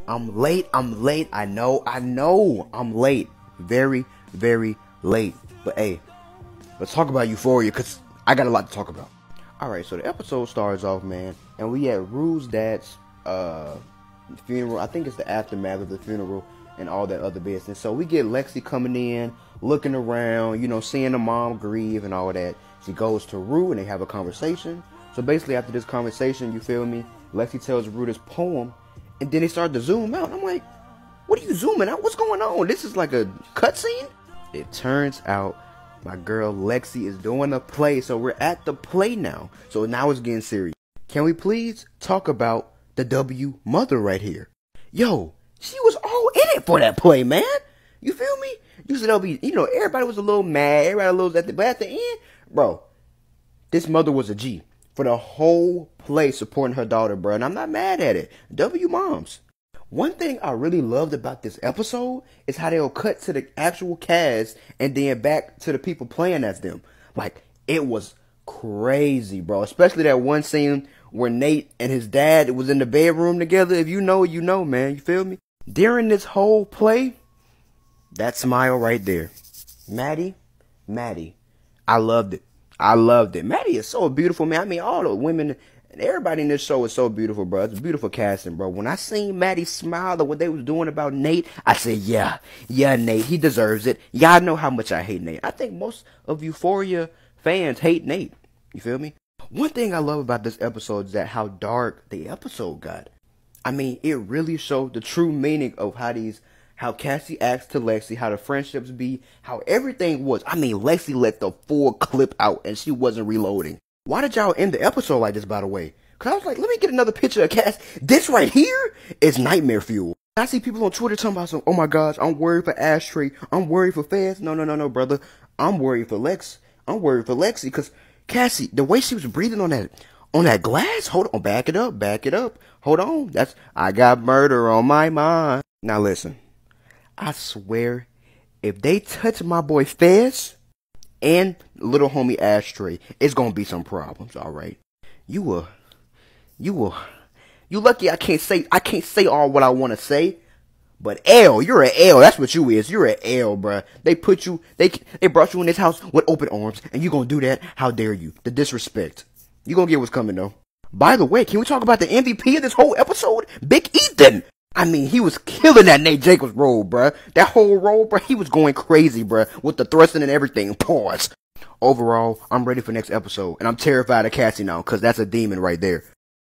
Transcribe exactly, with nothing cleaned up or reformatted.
I'm late, I'm late, I know, I know, I'm late. Very, very late. But hey, let's talk about Euphoria, because I got a lot to talk about. Alright, so the episode starts off, man, and we at Rue's dad's uh, funeral. I think it's the aftermath of the funeral and all that other business. So we get Lexi coming in, looking around, you know, seeing the mom grieve and all that. She goes to Rue and they have a conversation. So basically after this conversation, you feel me, Lexi tells Rue this poem, and then they start to zoom out. I'm like, what are you zooming out? What's going on? This is like a cutscene? It turns out my girl Lexi is doing a play, so we're at the play now. So now it's getting serious. Can we please talk about the W mother right here? Yo, she was all in it for that play, man. You feel me? Usually they'll be, you know, everybody was a little mad, everybody a little at the, but at the end, bro, this mother was a G for the whole play supporting her daughter, bro. And I'm not mad at it. W moms. One thing I really loved about this episode is how they'll cut to the actual cast and then back to the people playing as them. Like, it was crazy, bro. Especially that one scene where Nate and his dad was in the bedroom together. If you know, you know, man. You feel me? During this whole play, that smile right there. Maddie, Maddie. I loved it. I loved it. Maddie is so beautiful, man. I mean, all the women and everybody in this show is so beautiful, bro. It's a beautiful casting, bro. When I seen Maddie smile at what they was doing about Nate, I said, yeah, yeah, Nate, he deserves it. Y'all know how much I hate Nate. I think most of Euphoria fans hate Nate. You feel me? One thing I love about this episode is that how dark the episode got. I mean, it really showed the true meaning of how these, how Cassie acts to Lexi, how the friendships be, how everything was. I mean, Lexi let the full clip out and she wasn't reloading. Why did y'all end the episode like this, by the way? Because I was like, let me get another picture of Cass. This right here is nightmare fuel. I see people on Twitter talking about some, oh my gosh, I'm worried for Ashtray. I'm worried for Fez. No, no, no, no, brother. I'm worried for Lex. I'm worried for Lexi because Cassie, the way she was breathing on that, on that glass, hold on, back it up, back it up. Hold on. That's, I got murder on my mind. Now listen, I swear, if they touch my boy Fez and little homie Ashtray, it's gonna be some problems, alright? You will, you will, you lucky I can't say, I can't say all what I want to say, but L, you're an L, that's what you is, you're an L, bruh. They put you, they, they brought you in this house with open arms, and you gonna do that? How dare you? The disrespect. You gonna get what's coming, though. By the way, can we talk about the M V P of this whole episode? Big Ethan! I mean, he was killing that Nate Jacobs role, bruh. That whole role, bruh, he was going crazy, bruh, with the thrusting and everything. Pause. Overall, I'm ready for next episode, and I'm terrified of Cassie now, because that's a demon right there.